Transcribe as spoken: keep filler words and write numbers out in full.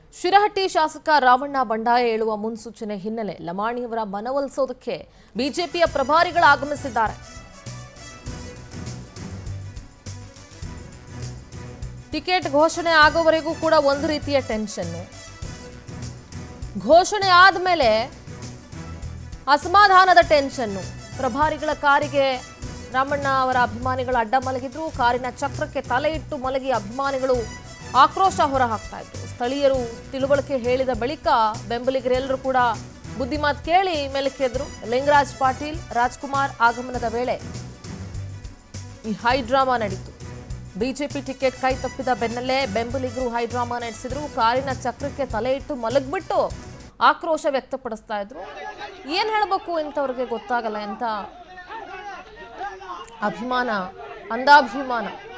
ಶಿರಹಟ್ಟಿ ಶಾಸಕ ರಾಮಣ್ಣ ಬಂಡಾಯ ಏಳುವ ಮುನ್ಸೂಚನೆ ಹಿನ್ನೆಲೆ ಲಮಾಣಿಯವರ ಮನವೊಲಿಸೋದಕ್ಕೆ ಬಿಜೆಪಿಯ ಪ್ರಭಾರಿಗಳು ಆಗಮಿಸಿದ್ದಾರೆ. ಟಿಕೆಟ್ ಘೋಷಣೆ ಆಗೋವರೆಗೂ ಕೂಡ ಒಂದು ರೀತಿಯ ಟೆನ್ಷನ್. ಘೋಷಣೆ ಆದಮೇಲೆ ಅಸಮಾಧಾನದ ಟೆನ್ಷನ್. ಪ್ರಭಾರಿಗಳ ಕಾರಿಗೆ ರಾಮಣ್ಣ ಅವರ ಅಭಿಮಾನಿಗಳು ಅಡ್ಡ ಮಲಗಿದ್ರು. ಕಾರಿನ ಚಕ್ರಕ್ಕೆ ತಲೆ ಇಟ್ಟು ಮಲಗಿ ಅಭಿಮಾನಿಗಳು ಆಕ್ರೋಶ ಹೊರಹಾಕ್ತಾ ಇದ್ರು. ಸ್ಥಳೀಯರು ತಿಳುವಳಿಕೆ ಹೇಳಿದ ಬಳಿಕ ಬೆಂಬಲಿಗರೆಲ್ಲರೂ ಕೂಡ ಬುದ್ಧಿಮಾತು ಕೇಳಿ ಮೇಲಕ್ಕೆದ್ರು. ಲಿಂಗರಾಜ್ ಪಾಟೀಲ್, ರಾಜ್ಕುಮಾರ್ ಆಗಮನದ ವೇಳೆ ಈ ಹೈ ಡ್ರಾಮಾ ನಡೀತು. ಬಿಜೆಪಿ ಟಿಕೆಟ್ ಕೈ ತಪ್ಪಿದ ಬೆನ್ನಲ್ಲೇ ಬೆಂಬಲಿಗರು ಹೈ ಡ್ರಾಮಾ ನಡೆಸಿದ್ರು. ಕಾರಿನ ಚಕ್ರಕ್ಕೆ ತಲೆ ಇಟ್ಟು ಮಲಗ್ಬಿಟ್ಟು ಆಕ್ರೋಶ ವ್ಯಕ್ತಪಡಿಸ್ತಾ ಇದ್ರು. ಏನ್ ಹೇಳಬೇಕು ಇಂಥವ್ರಿಗೆ ಗೊತ್ತಾಗಲ್ಲ. ಎಂತ ಅಭಿಮಾನ, ಅಂಧಾಭಿಮಾನ.